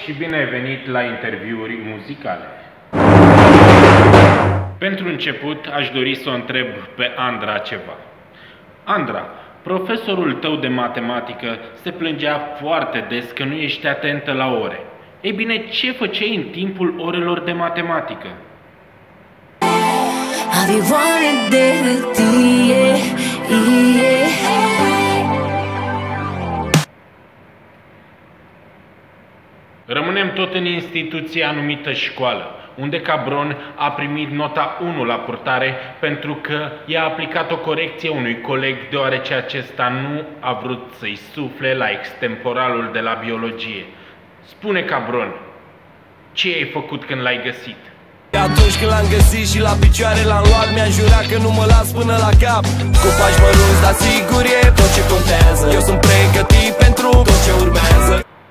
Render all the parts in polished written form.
și bine ai venit la interviuri muzicale. Pentru început, aș dori să o întreb pe Andra ceva. Andra, profesorul tău de matematică se plângea foarte des că nu ești atentă la ore. Ei bine, ce făceai în timpul orelor de matematică? Rămânem tot în instituția numită școală, unde Cabron a primit nota 1 la purtare pentru că i-a aplicat o corecție unui coleg, deoarece acesta nu a vrut să-i sufle la extemporalul de la biologie. Spune, Cabron, ce ai făcut când l-ai găsit? Atunci când l-am găsit și la picioare l-am luat, mi-am jurat că nu mă las până la cap. Cu pași mărunți, dar sigur e tot ce contează. Eu sunt pregătit pentru tot ce urmează.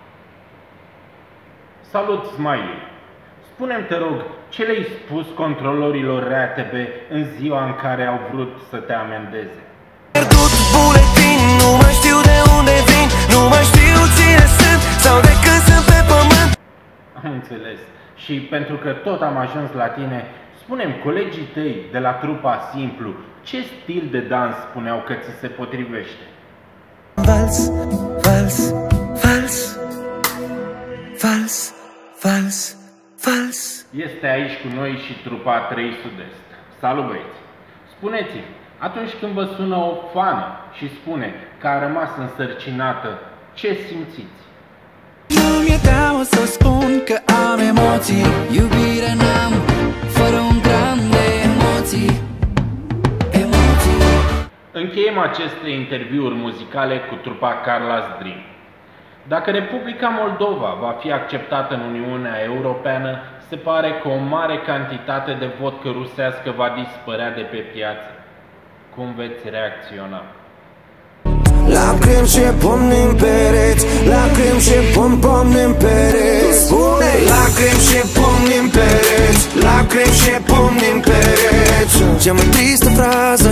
Salut, Smiley! Spune-mi, te rog, ce le-ai spus controlorilor RATB în ziua în care au vrut să te amendeze? Pierdut buletin, nu mai știu de unde vin, nu mai știu cine sunt sau de când sunt pe pământ. Am înțeles. Și pentru că tot am ajuns la tine, spune-mi, colegii tăi de la trupa Simplu, ce stil de dans spuneau că ți se potrivește? Vals, vals, vals, vals, vals, vals. Este aici cu noi și trupa 3 Sud-Est. Salut, băieți! Spuneți-mi, atunci când vă sună o fană și spune că a rămas însărcinată, ce simțiți? Nu mi-e teamă să spun că am emoții, iubire n-am, fără un gram de emoții, emoții. Încheiem aceste interviuri muzicale cu trupa Carla's Dream. Dacă Republica Moldova va fi acceptată în Uniunea Europeană, se pare că o mare cantitate de vodcă rusească va dispărea de pe piață. Cum veți reacționa? Lacrimi și pomni în pereți, lacrimi și pomni în pereți. Spune! Lacrimi și pomni în pereți, lacrimi și pomni în pereți. Cea mai tristă frază